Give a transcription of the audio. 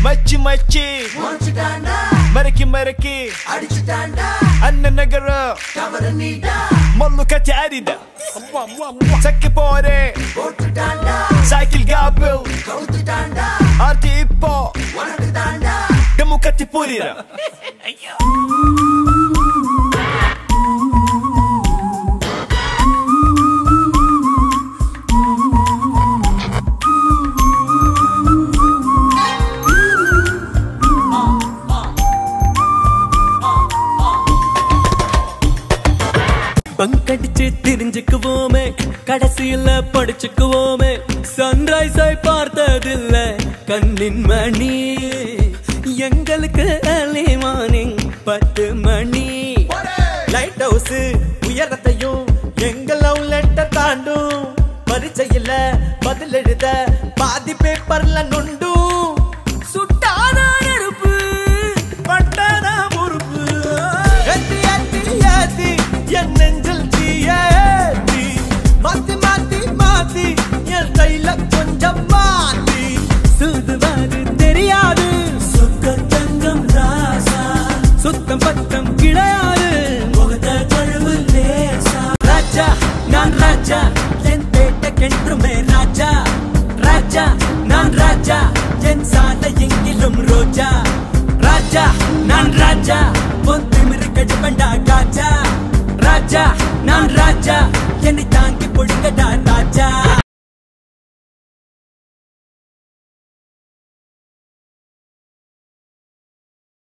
மச்சி மச்சி மறக்கி மறக்கி அண்ணன் நகர மல்லு கட்டி அரித சக்கி போரே சைக்கிள் காபில் ஆர்த்தி இப்போ டெமு கட்டி புரிர பங்கடிச்சு தெரிஞ்சுக்குவோமே கடைசியில படிச்சுக்குவோமே சன்ரைஸை பார்த்ததில்ல கண்ணின் மணி எங்களுக்கு early morning 10 மணி லைட் ஹவுஸ் உயரத்தையும் எங்க லவ் லெட்டர் தாண்டும் பரிச்சையில பதில் எழுத பாதி பேப்பர்ல நொண்டும் சுட்டான நெருப்பு பட்டத முறுப்பு ஏத்தி ஏத்தி ஏத்தி என் நெஞ்சில் தீயேத்தி மாத்தி மாத்தி மாத்தி என் கையில கொஞ்சம் மாத்தி சுதுவாது தெரியாது சுத்த தங்கம் ராசா சுத்தம் பத்தம் கிடையாது முகத்த கழுவு லேசா ராஜா நான் ராஜா என் பேட்டைக்கென்றுமே ராஜா ராஜா நான் ராஜா என் சாலை எங்கிலும் ரோஜா ராஜா நான் ராஜா பொன் திமிரு கடுப்பண்டா காஜா ராஜா நான் ராஜா என்னை தாங்கி பொடுங்கடா ராஜா